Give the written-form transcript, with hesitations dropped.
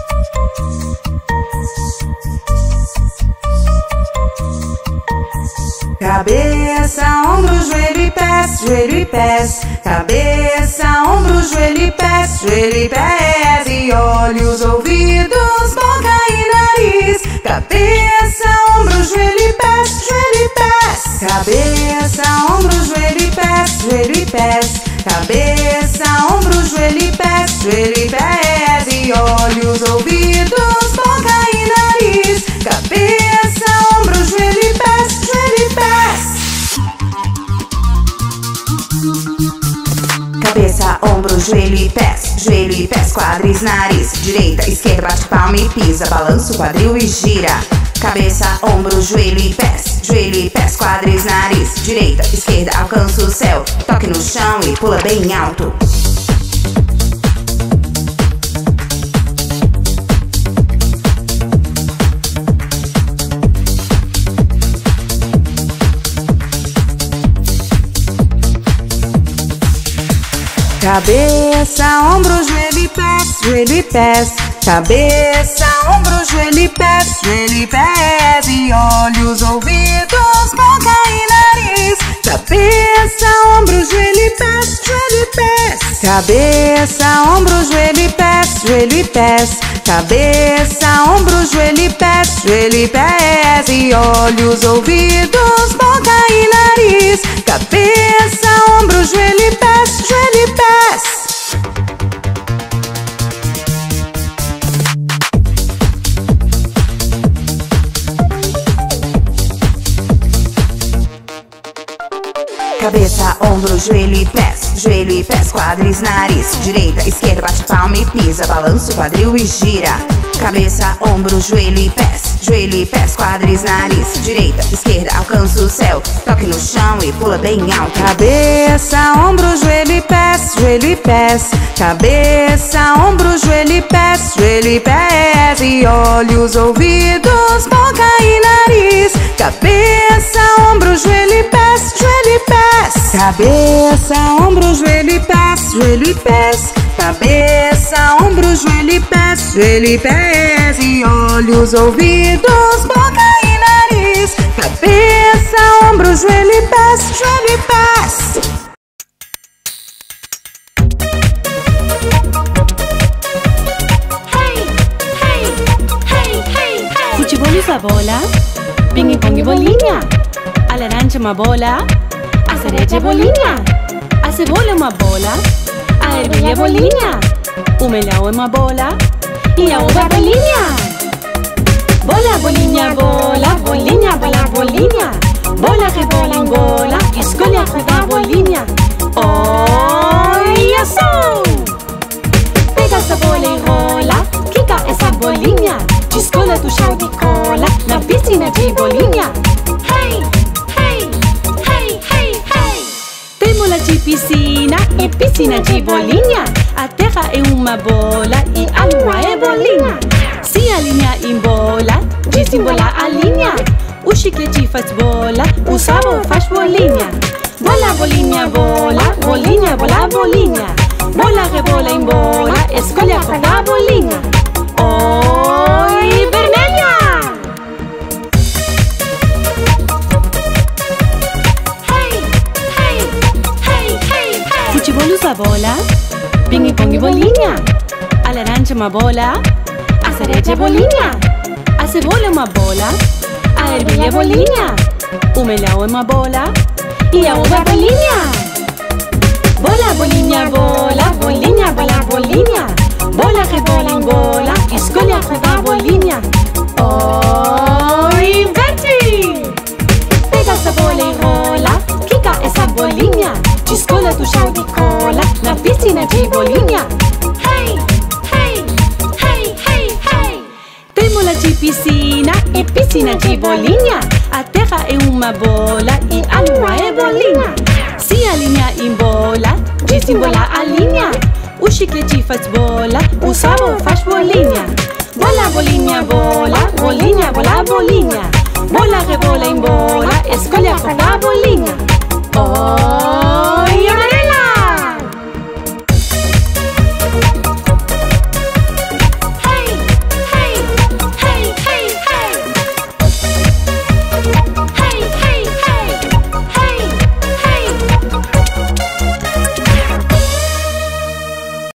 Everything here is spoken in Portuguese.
Cabeça, ombro, joelho e pés, joelho e pés. Cabeça, ombro, joelho e pés, joelho e pés. E olhos, ouvidos, boca e nariz. Cabeça, ombro, joelho e pés, joelho e pés. Cabeça, ombro, joelho e pés, joelho e pés. Cabeça, ombro, joelho e pés, joelho e pés. E olhos, ouvidos, boca e nariz. Cabeça, ombro, joelho e pés, joelho e pés. Cabeça, ombro, joelho e pés, quadris, nariz. Direita, esquerda, bate palma e pisa. Balança o quadril e gira. Cabeça, ombro, joelho e pés, quadris, nariz. Direita, esquerda, alcança o céu. Toque no chão e pula bem alto. Cabeça, ombro, joelho e pés, joelho e pés. Cabeça, ombro, joelho e pés, joelho e pés. E olhos, ouvidos, boca e nariz. Cabeça, ombro, joelho e pés, joelho e pés. Cabeça, ombro, joelho e pés, joelho e pés. Cabeça, ombro, joelho e pés, joelho e pés. E olhos, ouvidos, boca e nariz. Cabeça, ombro, joelho e pés, joelho e pés. Cabeça, ombro, joelho e pés, quadris, nariz. Direita, esquerda, bate palma e pisa. Balança o quadril e gira. Cabeça, ombro, joelho e pés, quadris, nariz. Direita, esquerda, alcança o céu. Toque no chão e pula bem alto. Cabeça, ombro, joelho e pés, joelho e pés. Cabeça, ombro, joelho e pés, joelho e pés. E olhos, ouvidos, boca e nariz. Cabeça, ombro, joelho e pés, joelho e pés. Cabeça, ombro, joelho e pés, joelho e pés. Cabeça, ombro, joelho e pés, joelho e pés. E olhos, ouvidos, boca e nariz. Cabeça, ombro, joelho e pés, joelho e pés. Futebol usa bola, ping-pong e bolinha. A laranja é uma bola, a cereja é bolinha. A cebola é uma bola, a ervilha é bolinha. O melão é uma bola e a uva é bolinha. Bola, bolinha, bola, bolinha, bola, bolinha. Bola, rebola em bola, escolhe a cor da bolinha. Olha só! Pega essa bola e rola, quica essa bolinha. Descola do chão de cola na piscina de bolinha. Hey, hey, hey, hey, hey. Tem bola de piscina e piscina de bolinha. A terra é uma bola e a lua é bolinha. Se a linha embola, desembola a linha. O chiclete faz bola, o sabor faz bolinha. Bola, bolinha, bola, bolinha, bola, bolinha. Bola, rebola em bola, escolhe a cor da bolinha. Oi, vermelha! Hey, hey, hey, hey, hey. Futebol usa bola, ping-pong e bolinha. A laranja é uma bola, a cereja é bolinha. A cebola é uma bola, a ervilha é bolinha. O melão é uma bola e a uva é bolinha. Bola, bolinha, bola, bolinha, bola, bolinha. Bola, rebola em bola, escolhe a cor da bolinha. Oi, verde! Pega essa bola e rola, quica essa bolinha. Descola do chão de cola na piscina de bolinha. Hey, hey, hey, hey, hey. Tem bola de piscina e piscina de bolinha. A terra é uma bola e a lua é bolinha. Se a linha embola, desembola a linha. O chiclete faz bola, o sabor faz bolinha. Bola, bolinha, bola, bolinha, bola, bolinha. Bola, rebola em bola, escolhe a cor da bolinha. Oh!